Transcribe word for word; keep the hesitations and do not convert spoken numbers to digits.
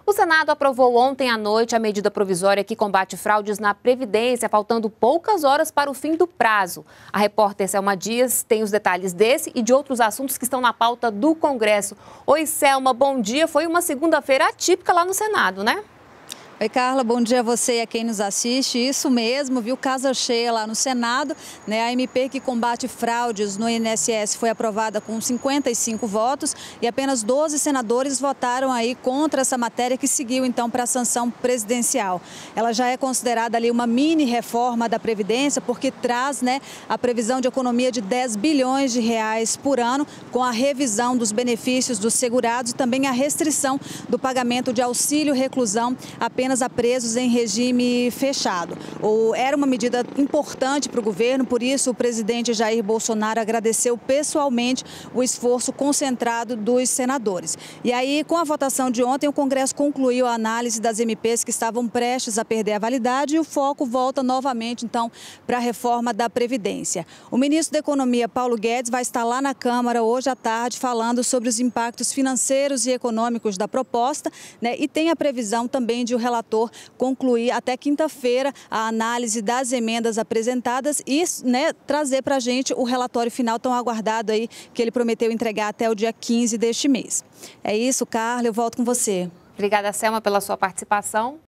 O Senado aprovou ontem à noite a medida provisória que combate fraudes na Previdência, faltando poucas horas para o fim do prazo. A repórter Selma Dias tem os detalhes desse e de outros assuntos que estão na pauta do Congresso. Oi, Selma, bom dia. Foi uma segunda-feira atípica lá no Senado, né? Oi, Carla, bom dia a você e a quem nos assiste. Isso mesmo, viu? Casa cheia lá no Senado, né? A M P que combate fraudes no I N S S foi aprovada com cinquenta e cinco votos e apenas doze senadores votaram aí contra essa matéria que seguiu então para a sanção presidencial. Ela já é considerada ali uma mini reforma da Previdência porque traz, né, a previsão de economia de dez bilhões de reais por ano com a revisão dos benefícios dos segurados e também a restrição do pagamento de auxílio reclusão apenas a presos em regime fechado. Ou era uma medida importante para o governo, por isso o presidente Jair Bolsonaro agradeceu pessoalmente o esforço concentrado dos senadores. E aí, com a votação de ontem, o Congresso concluiu a análise das M Ps que estavam prestes a perder a validade e o foco volta novamente, então, para a reforma da Previdência. O ministro da Economia, Paulo Guedes, vai estar lá na Câmara hoje à tarde falando sobre os impactos financeiros e econômicos da proposta, né, e tem a previsão também de o relator concluir até quinta-feira a análise das emendas apresentadas e, né, trazer para a gente o relatório final tão aguardado aí que ele prometeu entregar até o dia quinze deste mês. É isso, Carla, eu volto com você. Obrigada, Selma, pela sua participação.